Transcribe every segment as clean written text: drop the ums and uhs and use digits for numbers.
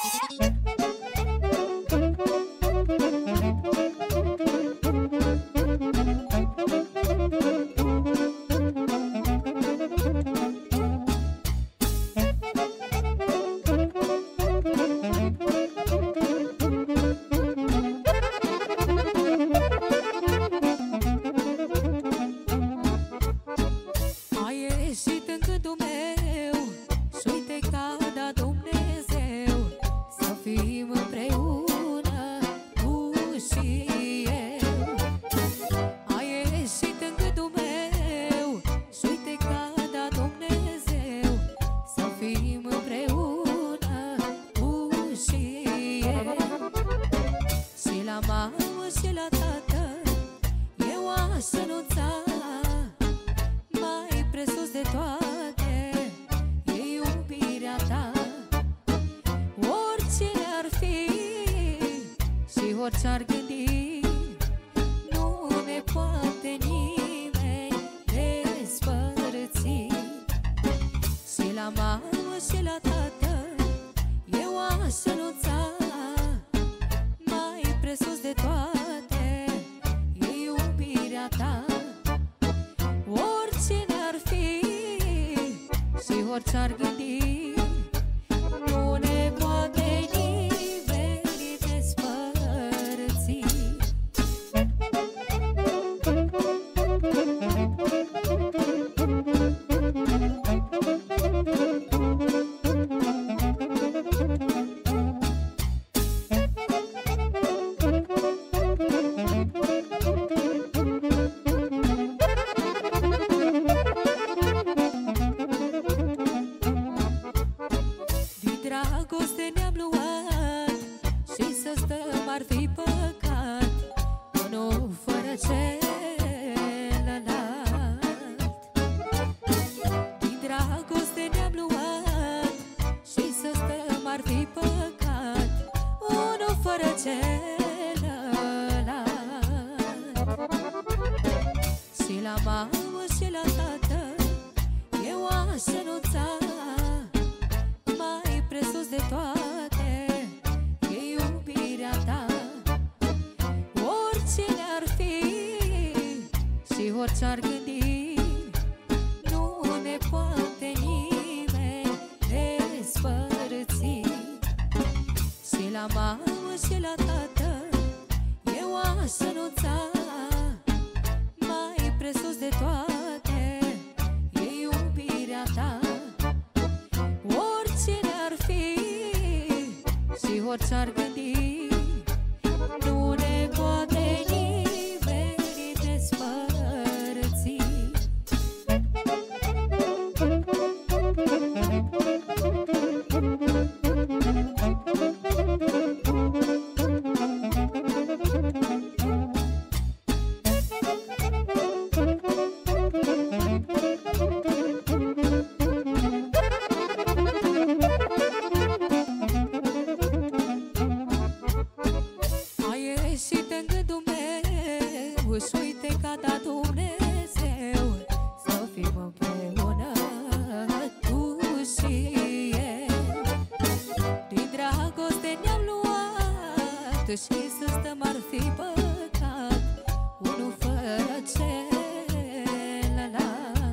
Orice-ar gândi, nu ne poate nimeni despărți. Și la mamă și la tată eu aș renunța, mai presus de toate e iubirea ta. Orice ne-ar fi și orice-ar gândi, nu ne poate nimeni despărți. Dragoste ne-am luat și să stăm ar fi păcat, unul fără celălalt. Din dragoste ne-am luat și să stăm ar fi păcat, unul fără celălalt. Și la mamă și la tată eu aș renunța, mai presus de toate e iubirea ta. Orice ne-ar fi și orice-ar gândi, nu ne poate nimeni despărți. Și la mamă și la tată eu aș renunța, mai presus de toate e iubirea ta. Orice ne-ar fi și orice-ar gândi, nu ne poate nimeni despărți. Și uite că a dat Dumnezeu să fim împreună tu și eu. Din dragoste ne-am luat și să stăm ar fi păcat, unul fără celălalt.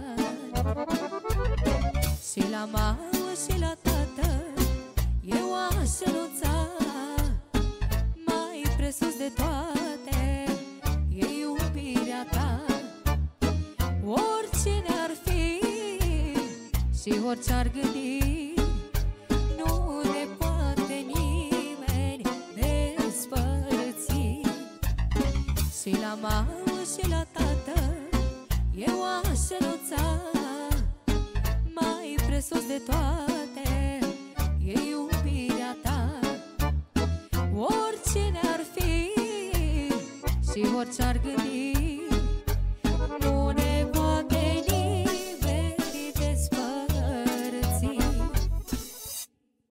Și la mamă și la tată eu aș renunța, mai presus de toate e iubirea ta. Orice ne-ar fi și orice-ar gândi, nu ne poate nimeni despărți. Și la mamă și la tată eu aș renunța, mai presus de toate e iubirea ta. Orice ne-ar fi și orice-ar gândi,